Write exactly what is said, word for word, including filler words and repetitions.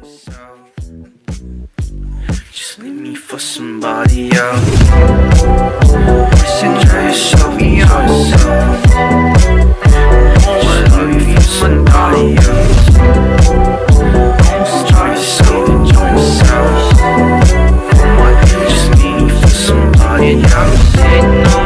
Just leave me for somebody else. Listen, try yourself, yourself. Just leave me for somebody else. Just try yourself, enjoy yourself. Just leave me for somebody else.